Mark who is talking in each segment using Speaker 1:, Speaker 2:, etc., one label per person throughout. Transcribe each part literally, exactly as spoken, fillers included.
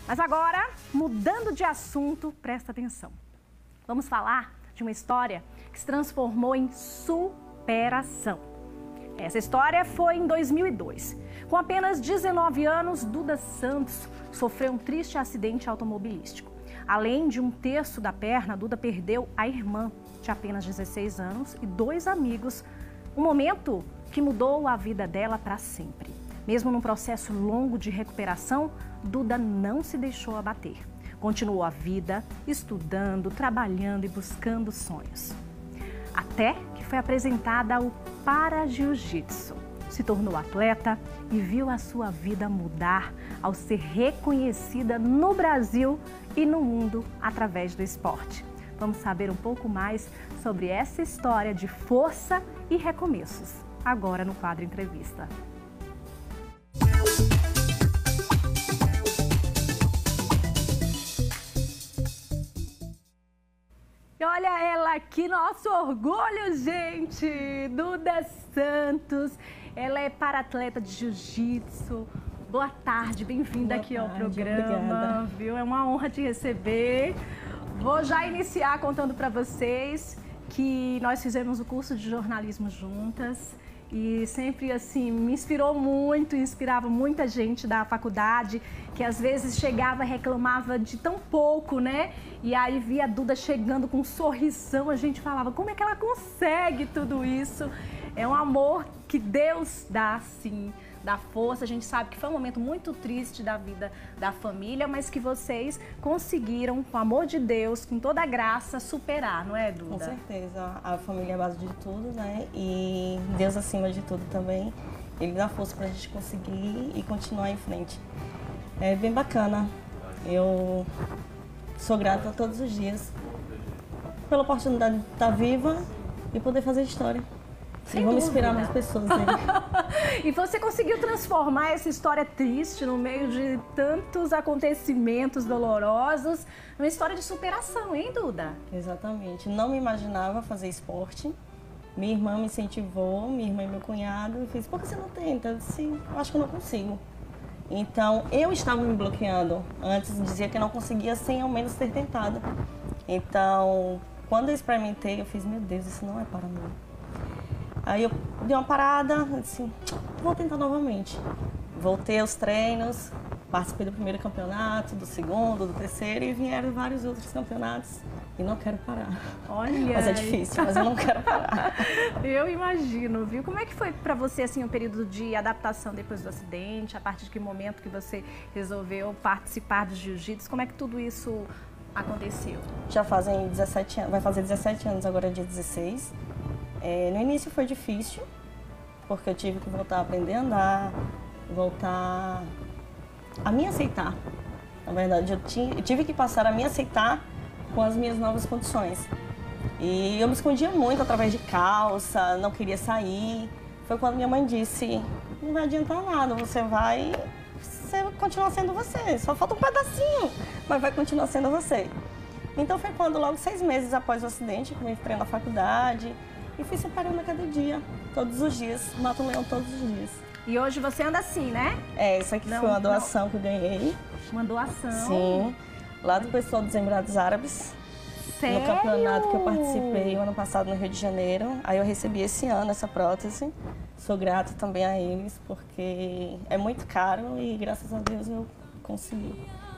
Speaker 1: Mas agora, mudando de assunto, presta atenção. Vamos falar de uma história que se transformou em superação. Essa história foi em dois mil e dois. Com apenas dezenove anos, Duda Santos sofreu um triste acidente automobilístico. Além de um terço da perna, Duda perdeu a irmã, de apenas dezesseis anos, e dois amigos. Um momento que mudou a vida dela para sempre. Mesmo num processo longo de recuperação, Duda não se deixou abater. Continuou a vida, estudando, trabalhando e buscando sonhos. Até que foi apresentada ao Para-Jiu-Jitsu. Se tornou atleta e viu a sua vida mudar ao ser reconhecida no Brasil e no mundo através do esporte. Vamos saber um pouco mais sobre essa história de força e recomeços, agora no quadro Entrevista. E olha ela aqui, nosso orgulho, gente! Duda Santos, ela é para-atleta de jiu-jitsu. Boa tarde, bem-vinda aqui
Speaker 2: tarde,
Speaker 1: ao programa,
Speaker 2: obrigada.
Speaker 1: Viu? É uma honra te receber. Vou já iniciar contando para vocês que nós fizemos o curso de jornalismo juntas. E sempre, assim, me inspirou muito, inspirava muita gente da faculdade, que às vezes chegava e reclamava de tão pouco, né? E aí via a Duda chegando com um sorrisão, a gente falava, como é que ela consegue tudo isso? É um amor que Deus dá, sim, dá força. A gente sabe que foi um momento muito triste da vida da família, mas que vocês conseguiram, com o amor de Deus, com toda a graça, superar, não é, Duda?
Speaker 2: Com certeza. A família é a base de tudo, né? E Deus acima de tudo também. Ele dá força pra gente conseguir e continuar em frente. É bem bacana. Eu sou grata todos os dias pela oportunidade de estar viva e poder fazer história.
Speaker 1: Sem
Speaker 2: e vamos
Speaker 1: dúvida.
Speaker 2: inspirar mais pessoas aí.
Speaker 1: E você conseguiu transformar essa história triste no meio de tantos acontecimentos dolorosos numa história de superação, hein, Duda?
Speaker 2: Exatamente. Não me imaginava fazer esporte. Minha irmã me incentivou, minha irmã e meu cunhado, e fez, por que você não tenta? Eu disse, eu acho que eu não consigo. Então, eu estava me bloqueando. Antes dizia que eu não conseguia sem ao menos ter tentado. Então, quando eu experimentei, eu fiz, meu Deus, isso não é para mim. Aí eu dei uma parada, assim, vou tentar novamente. Voltei aos treinos, participei do primeiro campeonato, do segundo, do terceiro e vieram vários outros campeonatos. E não quero parar.
Speaker 1: Olha!
Speaker 2: Mas é difícil, mas eu não quero parar.
Speaker 1: Eu imagino, viu? Como é que foi pra você, assim, o período de adaptação depois do acidente? A partir de que momento que você resolveu participar do jiu-jitsu? Como é que tudo isso aconteceu?
Speaker 2: Já fazem dezessete anos, vai fazer dezessete anos agora, dia dezesseis. É, no início foi difícil, porque eu tive que voltar a aprender a andar, voltar a me aceitar. Na verdade, eu, tinha, eu tive que passar a me aceitar com as minhas novas condições. E eu me escondia muito através de calça, não queria sair. Foi quando minha mãe disse, não vai adiantar nada, você vai, você vai continuar sendo você, só falta um pedacinho, mas vai continuar sendo você. Então foi quando, logo seis meses após o acidente, que eu entrei na faculdade, e fui superando a cada dia, todos os dias, mato um leão todos os dias.
Speaker 1: E hoje você anda assim, né?
Speaker 2: É, isso aqui
Speaker 1: Não,
Speaker 2: foi uma doação
Speaker 1: não.
Speaker 2: que eu ganhei.
Speaker 1: Uma doação.
Speaker 2: Sim, lá do pessoal dos Emirados Árabes.
Speaker 1: Sério?
Speaker 2: No campeonato que eu participei o ano passado no Rio de Janeiro. Aí eu recebi esse ano essa prótese. Sou grata também a eles, porque é muito caro e graças a Deus eu consegui.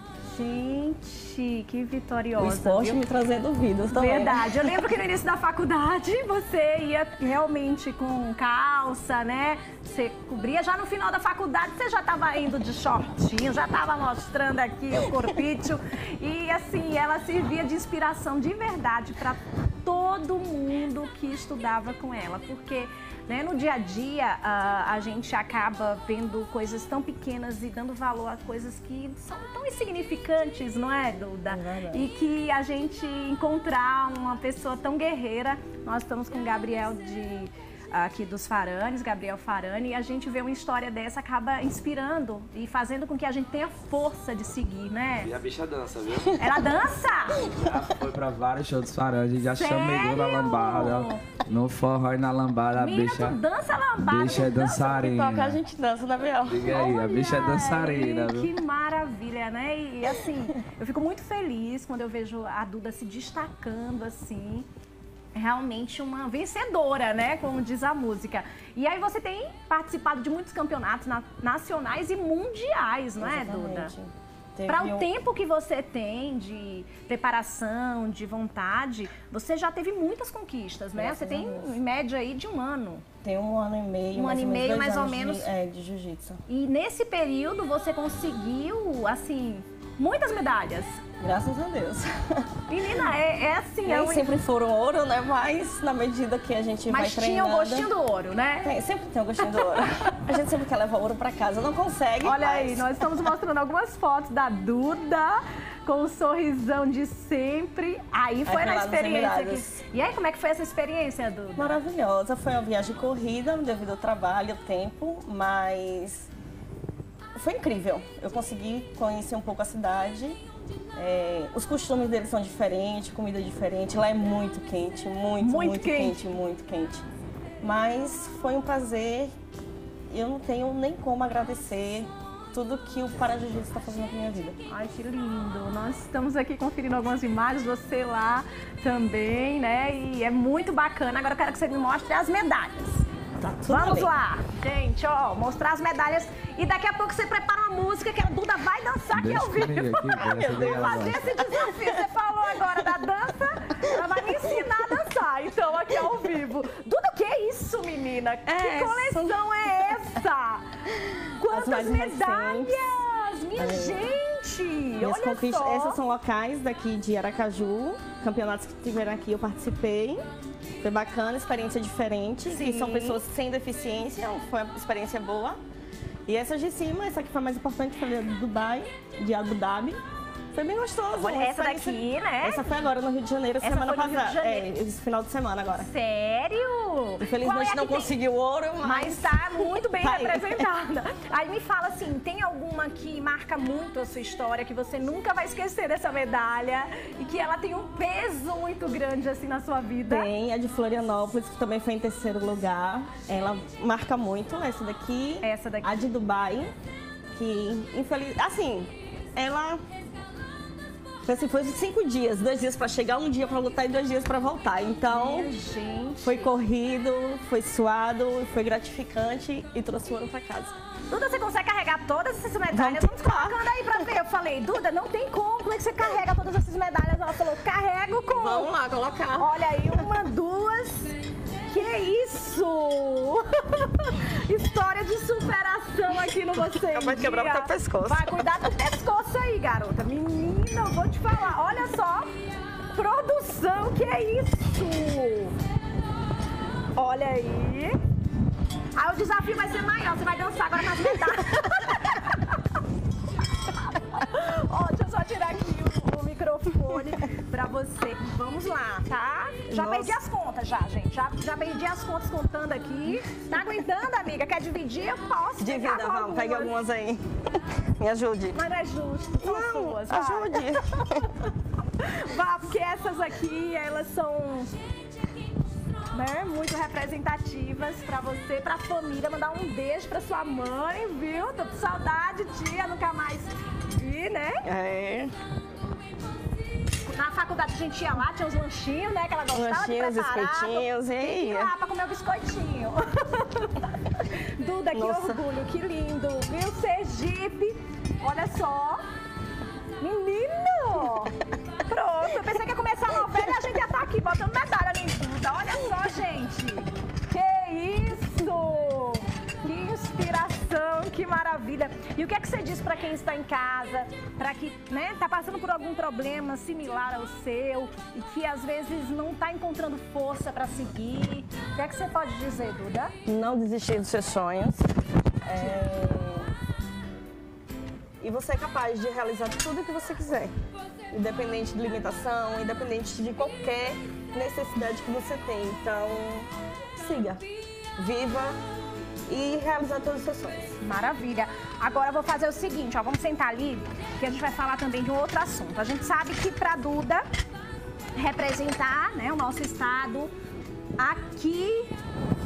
Speaker 1: Gente, que vitoriosa.
Speaker 2: O esporte
Speaker 1: viu?
Speaker 2: me trazendo vidas também.
Speaker 1: Verdade. Eu lembro que no início da faculdade você ia realmente com calça, né? Você cobria. Já no final da faculdade você já estava indo de shortinho, já estava mostrando aqui o corpício. E assim, ela servia de inspiração de verdade para todo mundo que estudava com ela. Porque, né, no dia a dia a, a gente acaba vendo coisas tão pequenas e dando valor a coisas que são tão insignificantes, não é, Duda?
Speaker 2: É
Speaker 1: e que a gente encontrar uma pessoa tão guerreira. Nós estamos com o Gabriel de aqui dos Faranes, Gabriel Farani, e a gente vê uma história dessa, acaba inspirando e fazendo com que a gente tenha força de seguir, né?
Speaker 3: E a bicha dança, viu?
Speaker 1: Ela dança?
Speaker 3: Já foi pra vários shows dos Faranes, já
Speaker 1: Sério?
Speaker 3: chamegou na lambada, no forró e na lambada, a
Speaker 1: Menina,
Speaker 3: bicha...
Speaker 1: tu dança lambada?
Speaker 3: bicha é
Speaker 1: tu dança?
Speaker 3: dançarina.
Speaker 2: Toca, a gente dança, né, Biel?
Speaker 3: Diga aí, a bicha é dançarina,
Speaker 1: Olha,
Speaker 3: viu?
Speaker 1: que maravilha! maravilha, né? E, e assim, eu fico muito feliz quando eu vejo a Duda se destacando assim. Realmente uma vencedora, né? Como diz a música. E aí você tem participado de muitos campeonatos na, nacionais e mundiais, não é, Duda? Para o um... tempo que você tem de preparação, de vontade, você já teve muitas conquistas, né? Você tem em média aí de um ano.
Speaker 2: Tem um ano e meio,
Speaker 1: um ano e meio mais ou menos
Speaker 2: de, é, de jiu-jitsu.
Speaker 1: E nesse período você conseguiu, assim, muitas medalhas.
Speaker 2: Graças a Deus.
Speaker 1: Menina, é, é assim...
Speaker 2: Nem
Speaker 1: é um...
Speaker 2: sempre foram ouro, né? Mas na medida que a gente
Speaker 1: Mas
Speaker 2: vai treinando...
Speaker 1: Mas tinha o gostinho do ouro, né?
Speaker 2: Tem, sempre tem o gostinho do ouro. A gente sempre quer levar ouro pra casa, não consegue.
Speaker 1: Olha
Speaker 2: mas...
Speaker 1: aí, nós estamos mostrando algumas fotos da Duda com o sorrisão de sempre. Aí foi na experiência aqui. E aí, como é que foi essa experiência, Duda?
Speaker 2: Maravilhosa. Foi uma viagem corrida devido ao trabalho, ao tempo, mas foi incrível. Eu consegui conhecer um pouco a cidade. É, os costumes deles são diferentes, comida diferente. Lá é muito quente, muito, muito, muito quente. quente, muito quente. Mas foi um prazer. Eu não tenho nem como agradecer tudo que o Para-Jiu-Jitsu está fazendo na minha vida.
Speaker 1: Ai, que lindo! Nós estamos aqui conferindo algumas imagens, você lá também, né? E é muito bacana. Agora eu quero que você me mostre as medalhas.
Speaker 2: Tá tudo
Speaker 1: Vamos
Speaker 2: ali.
Speaker 1: lá, gente, ó, mostrar as medalhas. E daqui a pouco você prepara uma música que a Duda vai dançar aqui ao vivo. Vou fazer esse desafio. Você falou agora da dança, ela vai me ensinar a dançar, então, aqui ao vivo. Duda, o que é isso, menina?
Speaker 2: É,
Speaker 1: que coleção
Speaker 2: são...
Speaker 1: é essa? Quantas medalhas!
Speaker 2: Recentes.
Speaker 1: Minha
Speaker 2: é.
Speaker 1: gente!
Speaker 2: Minhas
Speaker 1: Olha
Speaker 2: conquistas,
Speaker 1: só!
Speaker 2: Essas são locais daqui de Aracaju, campeonatos que tiveram aqui eu participei. Foi bacana, experiência diferente.
Speaker 1: Sim.
Speaker 2: Que são pessoas sem deficiência, foi uma experiência boa. E essas de cima, essa aqui foi a mais importante, foi a do Dubai, de Abu Dhabi. Foi bem gostoso.
Speaker 1: Olha, essa daqui, né?
Speaker 2: Essa foi agora no Rio de Janeiro,
Speaker 1: essa
Speaker 2: semana
Speaker 1: foi no
Speaker 2: passada.
Speaker 1: Rio de Janeiro.
Speaker 2: É, esse final de semana agora.
Speaker 1: Sério?
Speaker 2: Infelizmente é não conseguiu tem... ouro, mas...
Speaker 1: Mas tá muito bem
Speaker 2: tá
Speaker 1: representada. Aí me fala assim, tem alguma que marca muito a sua história, que você nunca vai esquecer dessa medalha e que ela tem um peso muito grande assim na sua vida?
Speaker 2: Tem, a de Florianópolis, que também foi em terceiro lugar. Ela marca muito, essa daqui.
Speaker 1: Essa daqui.
Speaker 2: A de Dubai, que infelizmente... Assim, ela... Assim, foi cinco dias, dois dias pra chegar, um dia pra lutar e dois dias pra voltar. Então,
Speaker 1: Minha gente.
Speaker 2: foi corrido, foi suado, foi gratificante e trouxe o ouro pra casa.
Speaker 1: Duda, você consegue carregar todas essas medalhas? Vamos, Vamos colocando aí pra ver. Eu falei, Duda, não tem como, como é que você carrega todas essas medalhas? Ela falou, carrego com...
Speaker 2: Vamos lá, colocar.
Speaker 1: Olha aí, uma, duas... Que isso? História de superação aqui no Você em
Speaker 2: Vai quebrar o teu pescoço.
Speaker 1: Vai cuidar do pescoço aí, garota. Menina, eu vou te falar. Olha só. Produção, que é isso? Olha aí. Aí o desafio vai ser maior. Você vai dançar agora com as medalhas. Ó, deixa eu só tirar aqui o, o microfone pra você. Vamos lá, tá? Já Nossa. perdi as contas já, gente. Já, já perdi as contas contando aqui. Tá aguentando, amiga? Quer dividir? Eu posso.
Speaker 2: Divida, vamos. Pegue algumas aí. Me ajude.
Speaker 1: Mas não é justo. São
Speaker 2: não,
Speaker 1: suas. Vai.
Speaker 2: Ajude.
Speaker 1: Vá, porque essas aqui, elas são... Né, muito representativas pra você, pra família. Mandar um beijo pra sua mãe, viu? Tô com saudade, tia, nunca mais vi, né?
Speaker 2: É.
Speaker 1: Na faculdade a gente ia lá, tinha uns lanchinhos, né? Que ela gostava
Speaker 2: lanchinhos,
Speaker 1: de preparar.
Speaker 2: biscoitinhos, e
Speaker 1: ia lá pra comer o biscoitinho. Duda, que
Speaker 2: Nossa.
Speaker 1: orgulho, que lindo, viu? Sergipe, olha só. Menino! Pronto, eu pensei que ia começar a novela e a gente ia estar aqui botando medalha em Duda. Olha só, gente. Que isso! Que inspiração, que maravilha. E o que é que você diz para quem está em casa, para que, né, tá passando por algum problema similar ao seu e que às vezes não está encontrando força para seguir? O que é que você pode dizer, Duda?
Speaker 2: Não desistir dos seus sonhos. É... E você é capaz de realizar tudo o que você quiser, independente de limitação, independente de qualquer necessidade que você tem. Então, siga, viva e realizar todos os seus sonhos.
Speaker 1: Maravilha. Agora eu vou fazer o seguinte, ó, vamos sentar ali, que a gente vai falar também de um outro assunto. A gente sabe que para Duda representar, né, o nosso estado aqui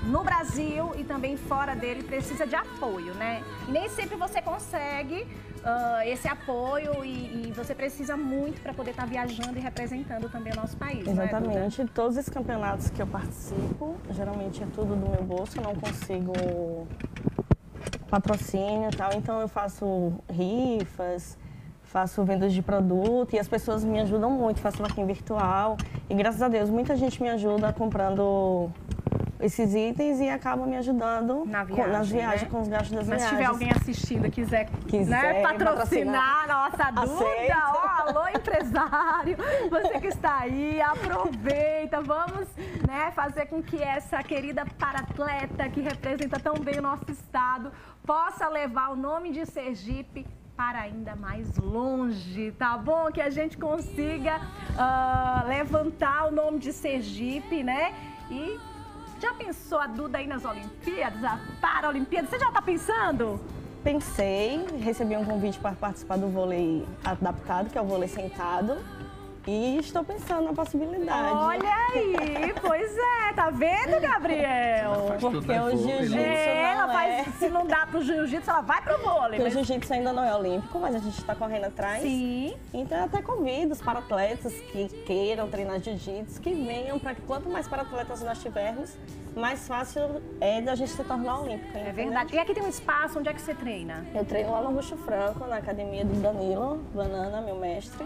Speaker 1: no Brasil e também fora dele precisa de apoio, né? E nem sempre você consegue uh, esse apoio e, e você precisa muito para poder estar viajando e representando também o nosso país.
Speaker 2: Exatamente.
Speaker 1: Não é,
Speaker 2: todos os campeonatos que eu participo, geralmente é tudo do meu bolso, eu não consigo patrocínio e tal, então eu faço rifas, faço vendas de produto e as pessoas me ajudam muito, faço vaquinha virtual e graças a Deus muita gente me ajuda comprando esses itens e acaba me ajudando
Speaker 1: Na viagem,
Speaker 2: com, nas viagens,
Speaker 1: né?
Speaker 2: com os gastos das
Speaker 1: Mas se
Speaker 2: viagens.
Speaker 1: tiver alguém assistindo e quiser,
Speaker 2: Quiser
Speaker 1: né, patrocinar,
Speaker 2: patrocinar,
Speaker 1: nossa Duda,
Speaker 2: aceito.
Speaker 1: ó, alô empresário, você que está aí, aproveita, vamos, né, fazer com que essa querida paratleta que representa tão bem o nosso estado possa levar o nome de Sergipe para ainda mais longe, tá bom? Que a gente consiga uh, levantar o nome de Sergipe, né? E já pensou a Duda aí nas Olimpíadas, a Paralimpíadas? Você já tá pensando?
Speaker 2: Pensei, recebi um convite para participar do vôlei adaptado, que é o vôlei sentado. E estou pensando na possibilidade.
Speaker 1: Olha aí, pois é, tá vendo, Gabriel?
Speaker 2: Porque o jiu-jitsu
Speaker 1: É, ela
Speaker 2: não
Speaker 1: faz,
Speaker 2: é...
Speaker 1: se não dá pro jiu-jitsu, ela vai pro vôlei.
Speaker 2: Porque
Speaker 1: Mas...
Speaker 2: o jiu-jitsu ainda não é olímpico, mas a gente está correndo atrás.
Speaker 1: Sim.
Speaker 2: Então eu até convido os paratletas que queiram treinar jiu-jitsu, que venham, para que quanto mais paratletas nós tivermos, mais fácil é da gente se tornar olímpica.
Speaker 1: É verdade. E aqui tem um espaço, onde é que você treina?
Speaker 2: Eu treino lá no Rucho Franco, na academia do Danilo Banana, meu mestre.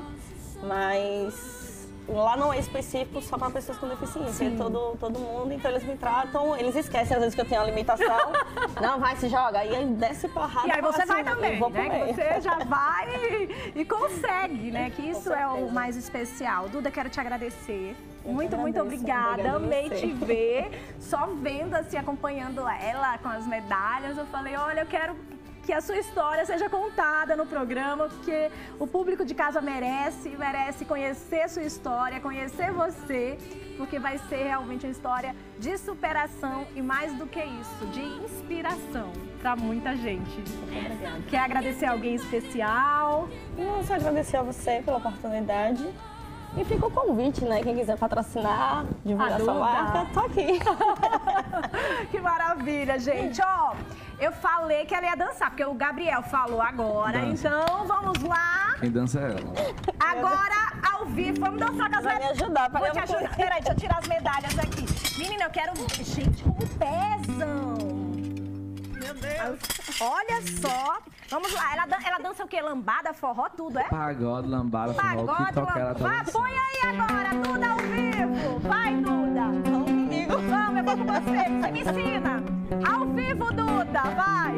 Speaker 2: Mas lá não é específico só para pessoas com deficiência, é todo, todo mundo, então eles me tratam, eles esquecem às vezes que eu tenho uma limitação. Não, vai, se joga, aí desce porrada.
Speaker 1: E aí você vai
Speaker 2: cima,
Speaker 1: também,
Speaker 2: vou
Speaker 1: né?
Speaker 2: comer.
Speaker 1: Que você já vai e, e consegue, né? Que isso é o mais especial. Duda, quero te agradecer.
Speaker 2: Eu
Speaker 1: muito, muito
Speaker 2: agradeço,
Speaker 1: obrigada.
Speaker 2: obrigada a
Speaker 1: Amei
Speaker 2: você.
Speaker 1: te ver. Só vendo, assim, acompanhando ela com as medalhas, eu falei, olha, eu quero que a sua história seja contada no programa, porque o público de casa merece, merece conhecer a sua história, conhecer você, porque vai ser realmente uma história de superação e mais do que isso, de inspiração para muita gente.
Speaker 2: Muito obrigada.
Speaker 1: Quer agradecer alguém especial?
Speaker 2: Não, só agradecer a você pela oportunidade. E fica o convite, né? Quem quiser patrocinar, divulgar sua marca, tô aqui.
Speaker 1: Que maravilha, gente. Ó, eu falei que ela ia dançar, porque o Gabriel falou agora.
Speaker 3: Dança.
Speaker 1: Então, vamos lá.
Speaker 3: Quem dança é ela.
Speaker 1: Agora, ao vivo, vamos dançar com as
Speaker 2: Vai me
Speaker 1: medalhas.
Speaker 2: ajudar,
Speaker 1: Vou
Speaker 2: para
Speaker 1: te
Speaker 2: eu não-
Speaker 1: ajudar. Peraí, deixa eu tirar as medalhas aqui. Menina, eu quero ver. Gente, como pesam.
Speaker 2: Meu Deus.
Speaker 1: Olha só. Vamos lá. Ela, dan- ela dança o quê? Lambada, forró, tudo, é?
Speaker 3: Pagode, lambada, forró, o que
Speaker 1: Pagode,
Speaker 3: tocar ela tá
Speaker 1: vai,
Speaker 3: dançando.
Speaker 1: põe aí agora, Duda ao vivo. Vai, Duda.
Speaker 2: Vamos comigo.
Speaker 1: Vamos, eu vou com você. Você me ensina. Ao vivo, Duda, vai.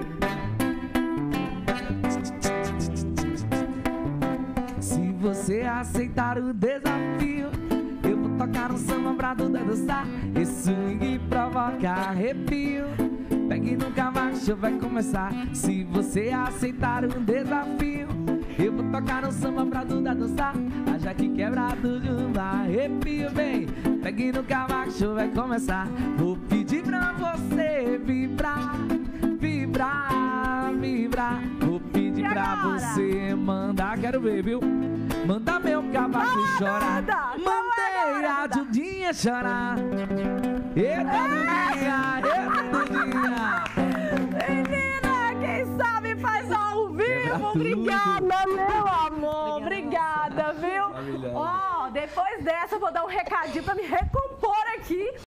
Speaker 3: Se você aceitar o desafio, eu vou tocar um samba pra Duda dançar. Esse swing provoca arrepio. Pegue no cavaco, vai começar. Se você aceitar o desafio, eu vou tocar um samba pra Duda dançar. Haja que quebrado de um arrepio, vem. Pegue no cavaco, vai começar. Vou pedir pra você vibrar, vibrar, vibrar. Vou pedir
Speaker 1: E
Speaker 3: pra
Speaker 1: agora?
Speaker 3: você mandar, quero ver, viu? Manda meu cavaco
Speaker 1: Vamos,
Speaker 3: chorar.
Speaker 1: Duda!
Speaker 3: Mandei
Speaker 1: Vamos agora,
Speaker 3: a
Speaker 1: Duda!
Speaker 3: Dudinha chorar. Eita, Dudinha, eita, Dudinha.
Speaker 1: Menina, quem sabe faz ao vivo.
Speaker 3: Quebra tudo.
Speaker 1: Obrigada, meu amor. Obrigada, viu?
Speaker 3: Maravilhosa.
Speaker 1: Ó, depois dessa eu vou dar um recadinho pra me recompor aqui.